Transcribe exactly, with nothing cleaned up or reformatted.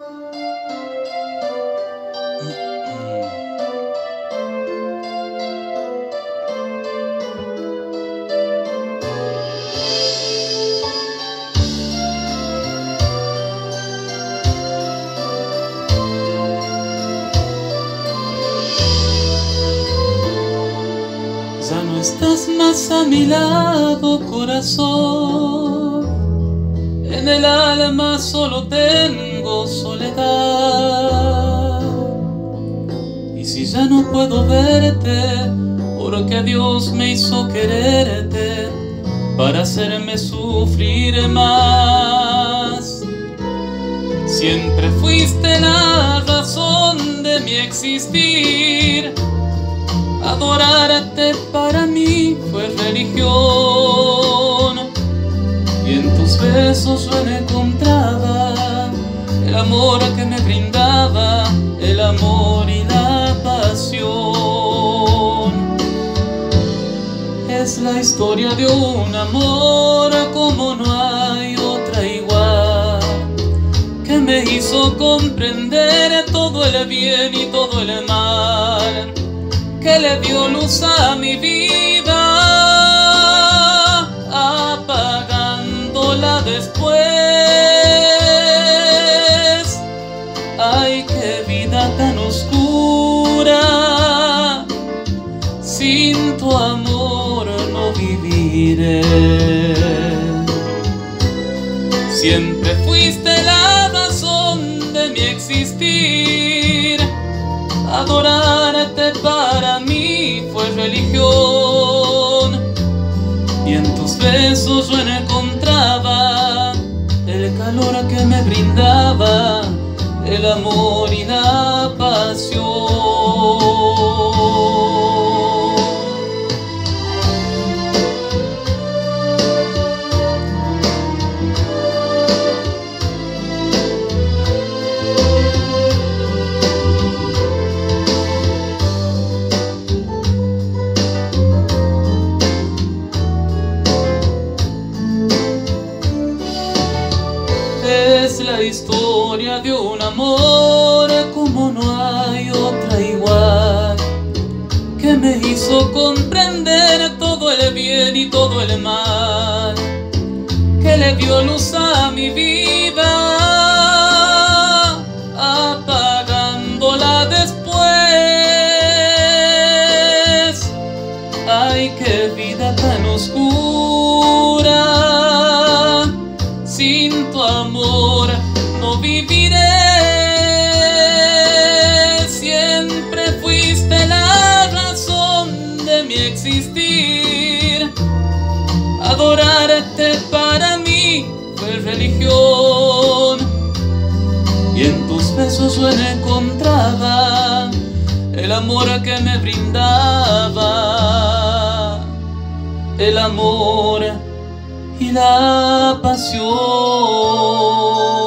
Ya no estás más a mi lado, corazón. En el alma solo tengo soledad. Y si ya no puedo verte, porque Dios me hizo quererte para hacerme sufrir más. Siempre fuiste la razón de mi existir. Adorarte para mí fue religión, y en tus besos yo encontraba el amor que me brindaba, el amor y la pasión. Es la historia de un amor como no hay otra igual, que me hizo comprender todo el bien y todo el mal, que le dio luz a mi vida, apagándola después. Ay, qué vida tan oscura, sin tu amor no viviré. Siempre fuiste la razón de mi existir. Adorarte para mí fue religión, y en tus besos yo encontraba el calor que me brindaba, el amor y la pasión. Es la historia de un amor como no hay otra igual, que me hizo comprender todo el bien y todo el mal, que le dio luz a mi vida, apagándola después. Ay, qué vida tan oscura, sin tu amor no viviré. Siempre fuiste la razón de mi existir. Adorarte para mí fue religión, y en tus besos yo encontraba el amor que me brindaba, el amor y la pasión.